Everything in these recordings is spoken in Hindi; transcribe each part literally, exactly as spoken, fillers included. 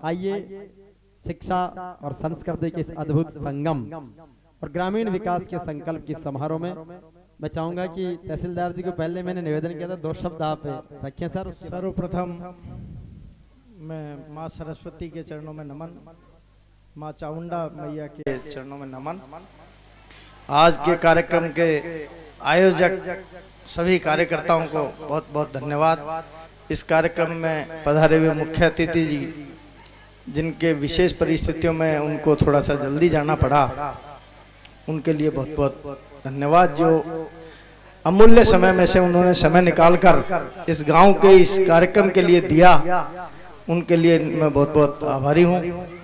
आइए शिक्षा और संस्कृति के इस अद्भुत संगम और ग्रामीण विकास के संकल्प की समारोह में मैं चाहूंगा कि तहसीलदार जी को पहले मैंने निवेदन किया था, दो शब्द आप रखें सर। सर्वप्रथम मैं माँ सरस्वती के चरणों में नमन, माँ चामुंडा मैया के चरणों में नमन। आज के कार्यक्रम के आयोजक सभी कार्यकर्ताओं को बहुत बहुत धन्यवाद। इस कार्यक्रम में पधारे हुए मुख्य अतिथि जी, जिनके विशेष परिस्थितियों में उनको थोड़ा सा जल्दी जाना पड़ा, उनके लिए बहुत बहुत धन्यवाद। जो अमूल्य समय में से उन्होंने समय निकालकर इस गांव के इस कार्यक्रम के लिए दिया, उनके लिए मैं बहुत बहुत आभारी हूं।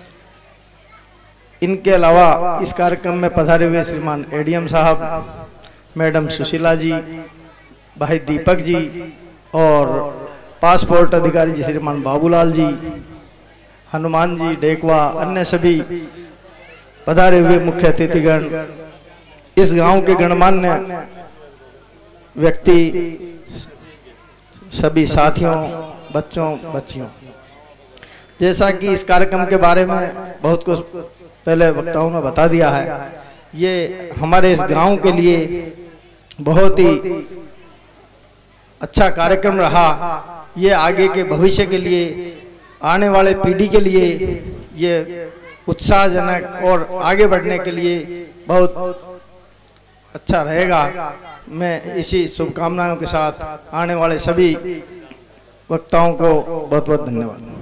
इनके अलावा इस कार्यक्रम में पधारे हुए श्रीमान एडीएम साहब, मैडम सुशीला जी, भाई दीपक जी और पासपोर्ट अधिकारी जी श्रीमान बाबूलाल जी, हनुमान जी डेकवा, अन्य सभी पधारे हुए मुख्य अतिथिगण, इस गांव के गणमान्य व्यक्ति, सभी साथियों, बच्चों बच्चियों। जैसा कि इस कार्यक्रम के बारे में बहुत कुछ पहले वक्ताओं ने बता दिया है, ये हमारे इस गांव के लिए बहुत ही अच्छा कार्यक्रम रहा। ये आगे के भविष्य के लिए, आने वाले पीढ़ी के लिए ये उत्साहजनक और आगे बढ़ने के लिए बहुत अच्छा रहेगा। मैं इसी शुभकामनाओं के साथ आने वाले सभी वक्ताओं को बहुत बहुत धन्यवाद।